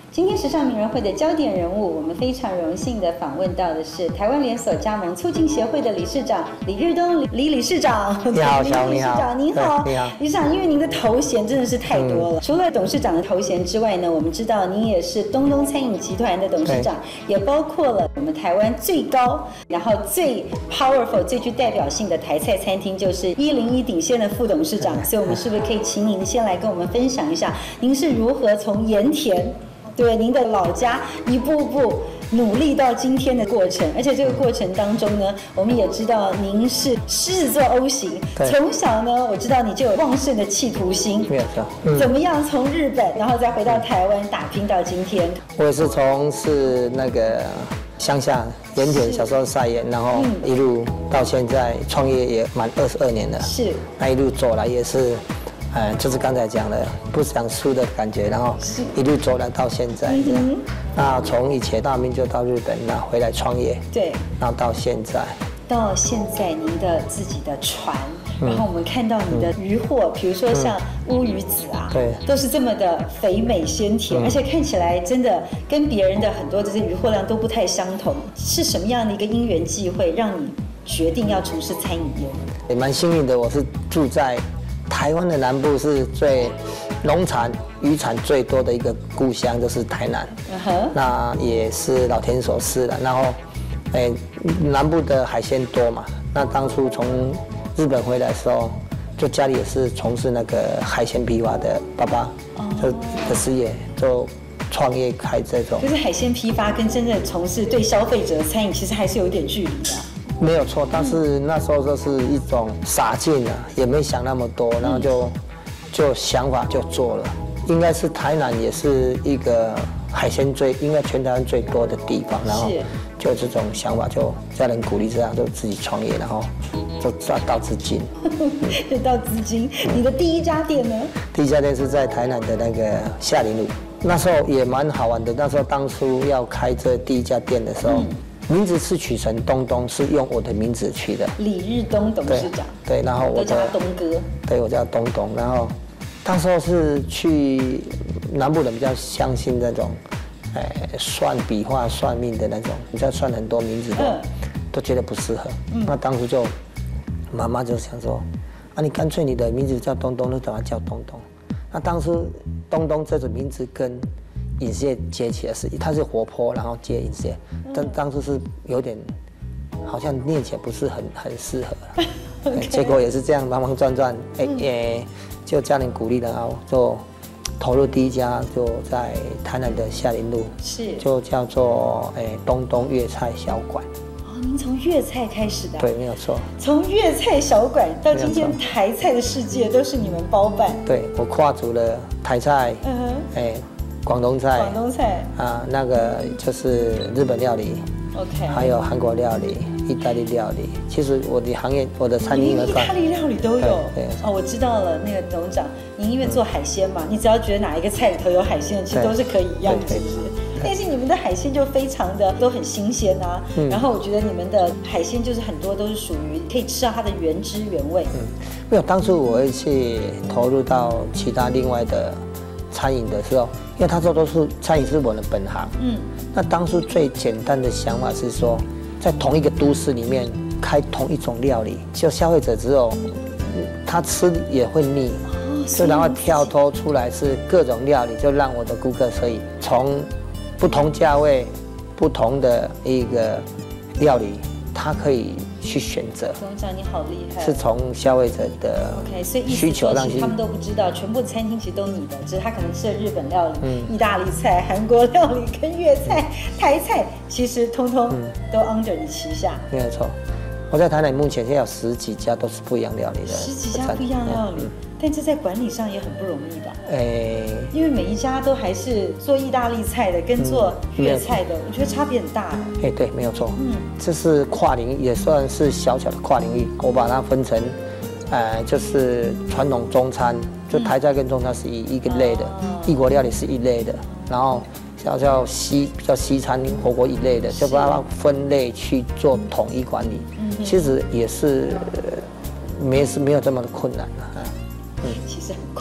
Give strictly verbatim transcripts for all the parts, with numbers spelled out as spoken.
今天时尚名人会的焦点人物，我们非常荣幸的访问到的是台湾连锁加盟促进协会的理事长李日东李理事长。 你好，小李理事长，你好， 你好， 理事长，因为您的头衔真的是太多了， 嗯、 除了董事长的头衔之外呢，我们知道您也是东东餐饮集团的董事长，也包括了我们台湾最高，然后最 powerful、最具代表性的台菜餐厅，就是一零一鼎鲜的副董事长。所以，我们是不是可以请您先来跟我们分享一下，您是如何从盐田？对您的老家一步步努力到今天的过程，而且这个过程当中呢，我们也知道您是狮子座 O 型，从小呢，我知道你就有旺盛的企图心， 没有错。嗯、 怎么样从日本，然后再回到台湾打拼到今天？ 我也是从是那个乡下盐田，小时候晒盐，然后一路到现在创业也满二十二年了。 是， 那一路走来也是。呃，就是刚才讲的不想输的感觉，然后一路走来到现在。嗯、那从以前大明就到日本，那回来创业， 对， 然后到现在， 到现在您的自己的船，嗯、然后我们看到你的渔获，比、嗯、如说像乌鱼子啊， 对， 都是这么的肥美鲜甜，嗯、而且看起来真的跟别人的很多这些渔获量都不太相同。是什么样的一个因缘际会，让你决定要从事餐饮业？ 也蛮幸运的，我是住在台湾的南部，是最农产渔产最多的一个故乡，就是台南。Uh-huh. 那也是老天所赐的。然后，哎，南部的海鲜多嘛。那当初从日本回来的时候，就家里也是从事那个海鲜批发的，爸爸就的事业，就创业开这种。 就是海鲜批发跟真正从事对消费者的餐饮，其实还是有一点距离的。 没有错，但是那时候就是一种傻劲啊，也没想那么多，然后就就想法就做了。应该是台南也是一个海鲜最应该全台湾最多的地方，然后就这种想法，就家人鼓励之下就自己创业，然后就赚到资金。 就到资金，你的第一家店呢？ 第一家店是在台南的那个夏林路，那时候也蛮好玩的。那时候当初要开这第一家店的时候。嗯，名字是取成东东，是用我的名字取的， 李日东董事长。 对，然后我都叫他东哥。对， 我叫东东。然后，当时候是去南部人比较相信那种，哎，算笔画、算命的那种，你知道算很多名字都、嗯、都觉得不适合。嗯、那当初就妈妈就想说，啊，你干脆你的名字叫东东，就把它叫东东。那当初东东这种名字跟饮食业接起来是，它是活泼，然后接饮食业，但当初是有点，好像念起来不是很很适合， okay. 结果也是这样忙忙转转，哎、嗯欸，就家人鼓励，然后就投入第一家，就在台南的夏林路，是，就叫做哎、欸、东东粤菜小馆。 哦，您从粤菜开始的？ 对，没有错。 从粤菜小馆到今天台菜的世界都是你们包办。 对，我跨足了台菜，嗯哼，哎、欸。广东菜， 广东菜啊，那个就是日本料理 ，OK， 还有韩国料理、意大利料理。其实我的行业，我的餐饮， 意大利料理都有。对，哦，我知道了，那个董事长，您因为做海鲜嘛，嗯、你只要觉得哪一个菜里头有海鲜，其实都是可以一样吃。但是你们的海鲜就非常的都很新鲜啊，嗯、然后我觉得你们的海鲜就是很多都是属于可以吃到它的原汁原味。嗯， 没有，当初我会去投入到其他另外的餐饮的时候。因为他说都是餐饮是我的本行，嗯，那当初最简单的想法是说，在同一个都市里面开同一种料理，就消费者只有他吃也会腻，哦，所以然后跳脱出来是各种料理，就让我的顾客可以从不同价位、不同的一个料理，他可以去选择。 董事长你好厉害， 是从消费者的 OK， 所以需求让他们都不知道，全部餐厅其实都你的，只是他可能吃的日本料理、嗯、意大利菜、韩国料理跟粤菜、台菜，其实通通都 under 你旗下。 没有错，我在台南目前现在有十几家都是不一样料理的， 十几家不一样料理。嗯嗯，但这在管理上也很不容易吧？哎、 欸， 因为每一家都还是做意大利菜的，跟做粤菜的，嗯、我觉得差别很大。 哎、欸，对，没有错。嗯，这是跨领域，也算是小小的跨领域。我把它分成，呃，就是传统中餐，就台菜跟中餐是一一个类的，嗯、异国料理是一类的，然后叫叫西叫西餐火锅一类的，就把它分类去做统一管理。嗯，其实也是。没是没有这么的困难了、啊， 嗯，其实很困难。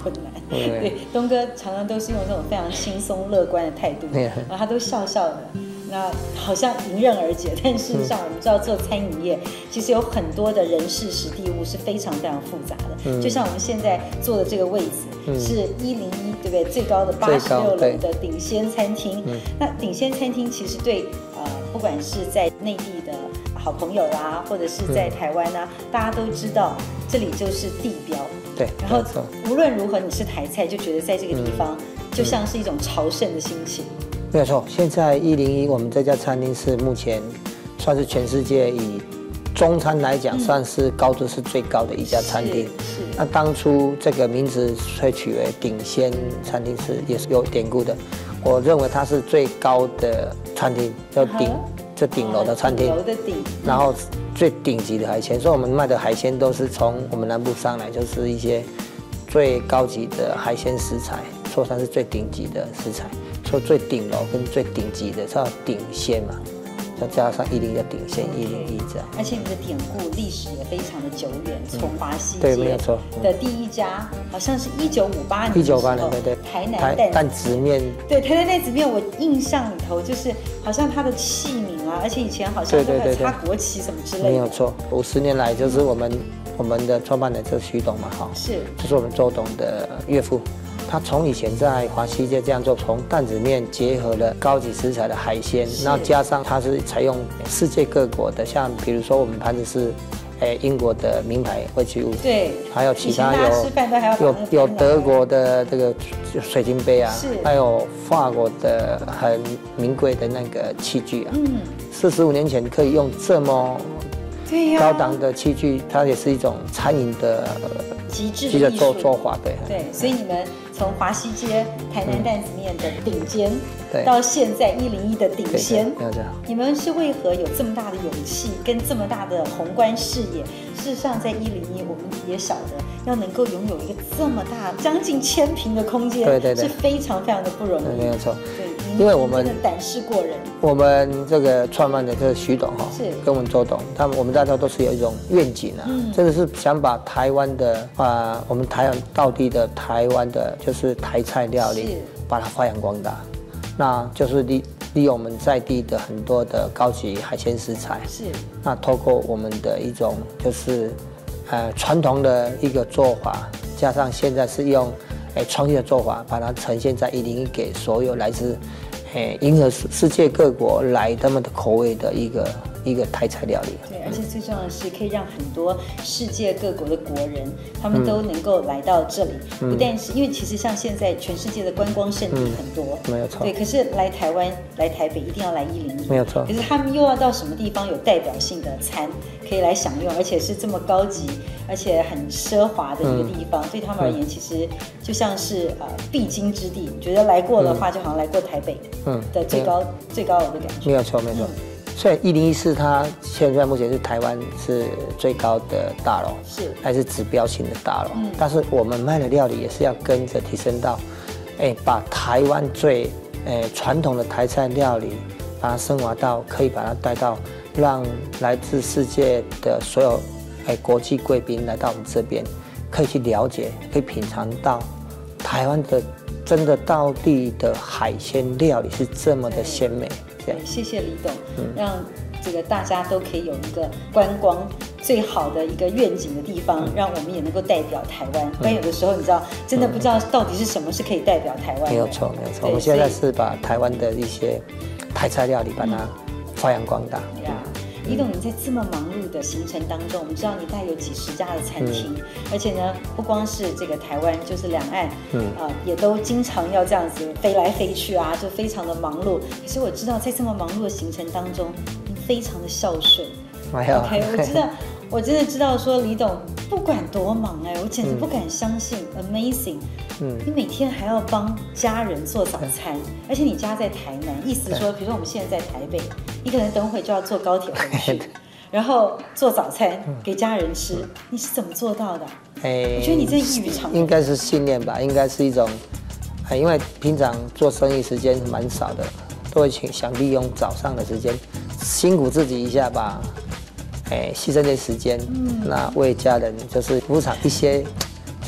对，东哥常常都是用这种非常轻松乐观的态度，然后他都笑笑的。那好像迎刃而解，但事实上我们知道做餐饮业，其实有很多的人事实地物是非常非常复杂的。嗯、就像我们现在坐的这个位置，嗯、是一零一，对不对？最高的八十六楼的顶仙餐厅。嗯、那顶仙餐厅其实对呃，不管是在内地的好朋友啊，或者是在台湾啊，嗯、大家都知道这里就是地标。 对。 然后无论如何，你吃台菜就觉得在这个地方、嗯、就像是一种朝圣的心情。 没有错，现在一零一我们这家餐厅是目前算是全世界以中餐来讲，嗯、算是高度是最高的一家餐厅。是。那当初这个名字会取为顶仙餐厅是也是有典故的。我认为它是最高的餐厅，叫顶，这顶楼的餐厅。顶楼的顶。然后最顶级的海鲜，所以我们卖的海鲜都是从我们南部上来，就是一些最高级的海鲜食材，说它是最顶级的食材。说最顶楼跟最顶级的叫顶仙嘛，再加上一零的顶仙一零一这样。 而且你的典故历史也非常的久远，从华西街对没有错的第一家，好像是一九五八年。 一九八年对对。 台南蛋蛋子面。 对，台南蛋子面，我印象里头就是好像它的器皿啊，而且以前好像都还插国旗什么之类的。 没有错，五十年来就是我们我们的创办人就是徐董嘛，哈， 是， 就是我们周董的岳父。他从以前在华西街这样做，从担子面结合了高级食材的海鲜，然后加上它是采用世界各国的，像比如说我们盘子是，诶英国的名牌味居物， 对， 还有其他有有有德国的这个水晶杯啊，还有法国的很名贵的那个器具啊，嗯，四十五年前可以用这么高档的器具，它也是一种餐饮的极致的做做法，对对，所以你们。从华西街台南担子面的顶尖，嗯、到现在一零一的顶仙，你们是为何有这么大的勇气跟这么大的宏观视野？事实上，在一零一我们也晓得，要能够拥有一个这么大将近千坪的空间， 对对对， 是非常非常的不容易。 没有错， 对， 因为我们真的胆识过人。 我们这个创办的这个徐董哈，是跟我们周董，他们我们大家都是有一种愿景啊，嗯、真的是想把台湾的啊，我们台湾道地的台湾的。就是台菜料理，把它发扬光大，那就是利利用我们在地的很多的高级海鲜食材，是那透过我们的一种就是呃传统的一个做法，加上现在是用诶创新的做法，把它呈现在一零一给所有来自诶迎合世界各国来他们的口味的一个。一个台菜料理， 对，而且最重要的是可以让很多世界各国的国人，他们都能够来到这里。嗯、不但是因为其实像现在全世界的观光胜地很多， 嗯、没有错。 对，可是来台湾、来台北一定要来一零一， 没有错。 可是他们又要到什么地方有代表性的餐可以来享用，而且是这么高级，而且很奢华的一个地方，嗯、对他们而言，其实就像是呃必经之地。觉得来过的话，就好像来过台北的最高、嗯、最高楼的感觉。 没有错，没错。嗯所以一零一是它现在目前是台湾是最高的大楼，是还是指标性的大楼。嗯、但是我们卖的料理也是要跟着提升到，哎，把台湾最哎传统的台菜料理，把它升华到可以把它带到，让来自世界的所有哎国际贵宾来到我们这边，可以去了解，可以品尝到台湾的真的道地的海鲜料理是这么的鲜美。 对，谢谢李董，嗯、让这个大家都可以有一个观光最好的一个愿景的地方，嗯、让我们也能够代表台湾。不然有的时候你知道，真的不知道到底是什么是可以代表台湾的。 没有错，没有错。我们现在是把台湾的一些台菜料理把它发扬光大。 嗯李董，你在这么忙碌的行程当中，我们知道你大概有几十家的餐厅，嗯、而且呢，不光是这个台湾，就是两岸，嗯啊、呃，也都经常要这样子飞来飞去啊，就非常的忙碌。可是我知道，在这么忙碌的行程当中，你非常的孝顺。 哎呀 ，OK， 我知道，我真的知道说李董不管多忙哎、欸，我简直不敢相信、嗯、，amazing。嗯，你每天还要帮家人做早餐，而且你家在台南，意思说，比如说我们现在在台北，你可能等会就要坐高铁回去，然后做早餐给家人吃，嗯、你是怎么做到的？哎，我觉得你这异于常人。 应该是信念吧，应该是一种，因为平常做生意时间蛮少的，都会想利用早上的时间，辛苦自己一下吧，哎，牺牲点时间，嗯、那为家人就是补偿一些。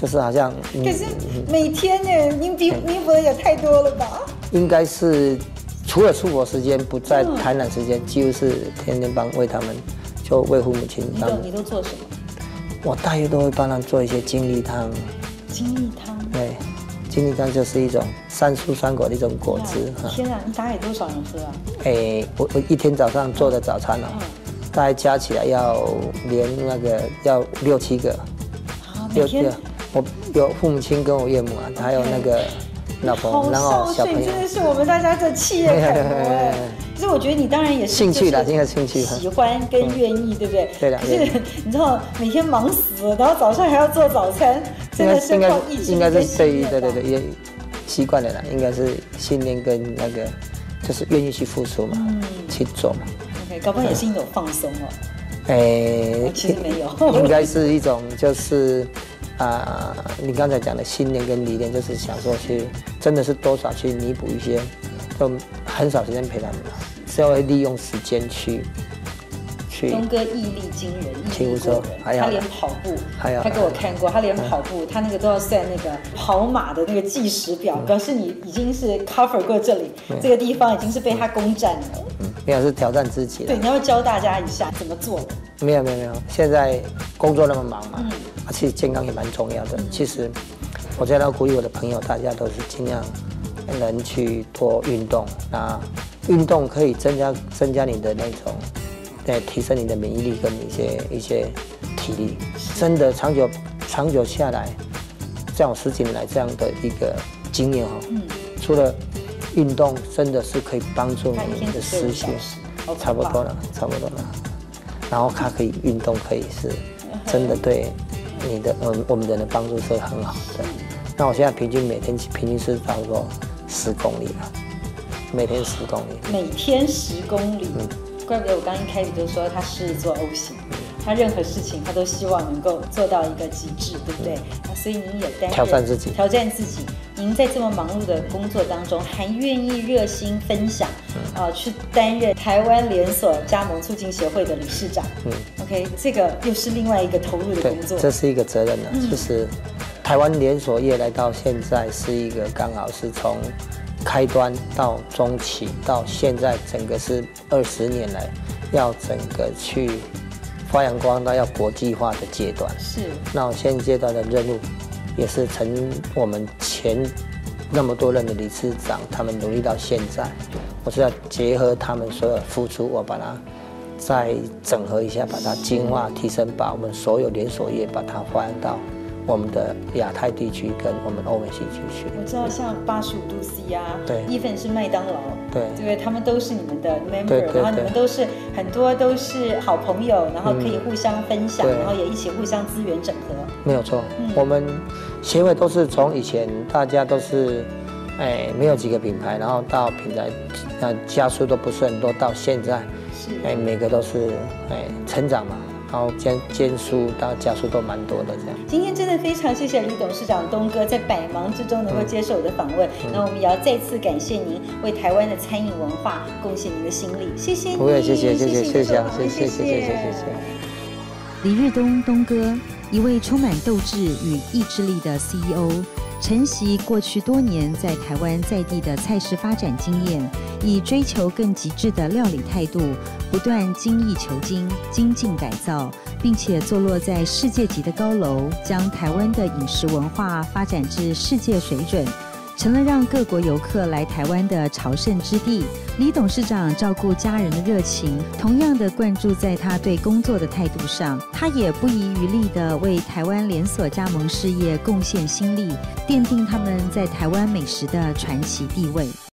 就是好像。 可是每天呢，您比弥补的也太多了吧？ 应该是除了出国时间不在台南时间，几乎是天天帮为他们，就为父母亲。 你都你都做什么？ 我大约都会帮他们做一些精力汤。 精力汤。对。 精力汤就是一种三蔬三果的一种果汁。 天啊，你大概有多少人喝啊？ 哎，我我一天早上做的早餐哦，嗯、大概加起来要连那个要六七个。 啊，每天。 我有父母亲跟我岳母啊，还有那个老婆，然后小朋友。 真的是我们大家的企业楷模哎。可是我觉得你当然也是兴趣啦，应该兴趣。 喜欢跟愿意，对不对？ 对的。 可是你知道每天忙死了，然后早上还要做早餐，真的是靠意志力跟信念。 对对对对，也习惯了啦，应该是信念跟那个，就是愿意去付出嘛，嗯、去做嘛。 OK， 搞不好也是一种放松哦。 哎， 其实没有， 应该是一种就是啊、呃，你刚才讲的信念跟理念，就是想说去，真的是多少去弥补一些，就很少时间陪他们了，是要利用时间去。 东哥毅力惊人，毅力过人。他连跑步，他给我看过，他连跑步，他那个都要算那个跑马的那个计时表，表示你已经是 cover 过这里，这个地方已经是被他攻占了。 嗯，没有是挑战自己。 对，你要教大家一下怎么做的。 没有没有没有，现在工作那么忙嘛，嗯，而且健康也蛮重要的。嗯、其实我在那鼓励我的朋友，大家都是尽量能去多运动，那运动可以增加增加你的那种。对，提升你的免疫力跟一些一些体力，真的长久长久下来，这样十几年来这样的一个经验哈，嗯，除了运动，真的是可以帮助你的思绪，差不多了，差不多了。然后它可以运动，可以是真的对你的嗯我们人的帮助是很好的。那我现在平均每天平均是差不多十公里了，每天十公里， 每天十公里，嗯。怪不得我刚一开始就说他狮子座 O 型，他任何事情他都希望能够做到一个极致，对不对？那所以您也担任挑战自己， 挑战自己。您在这么忙碌的工作当中，还愿意热心分享，啊、呃，去担任台湾连锁加盟促进协会的理事长。嗯 ，OK， 这个又是另外一个投入的工作。 这是一个责任呢、啊。嗯、其实，台湾连锁业来到现在是一个刚好是从。开端到中期到现在，整个是二十年来要整个去发扬光大、要国际化的阶段。 是。 那我现阶段的任务，也是从我们前那么多任的理事长，他们努力到现在，我是要结合他们所有的付出，我把它再整合一下，把它精化提升，把我们所有连锁业把它发扬到。我们的亚太地区跟我们欧美系地区， 我知道像八十五度 C 啊， 对 ，even 是麦当劳， 对， 对不对？他们都是你们的 member， 然后你们都是很多都是好朋友，然后可以互相分享，嗯、然后也一起互相资源整合。 没有错，嗯、我们协会都是从以前大家都是，哎，没有几个品牌，然后到品牌，那家数都不是很多，到现在，是，哎，每个都是哎成长嘛。然后间间数到家数都蛮多的这样。 今天真的非常谢谢李董事长东哥在百忙之中能够接受我的访问，嗯、那我们也要再次感谢您为台湾的餐饮文化贡献您的心力，谢谢您。 不会，谢谢谢谢谢谢谢谢谢谢谢谢谢。 李日东东哥，一位充满斗志与意志力的 C E O， 承袭过去多年在台湾在地的菜式发展经验，以追求更极致的料理态度。不断精益求精、精进改造，并且坐落在世界级的高楼，将台湾的饮食文化发展至世界水准，成了让各国游客来台湾的朝圣之地。李董事长照顾家人的热情，同样的灌注在他对工作的态度上。他也不遗余力地为台湾连锁加盟事业贡献心力，奠定他们在台湾美食的传奇地位。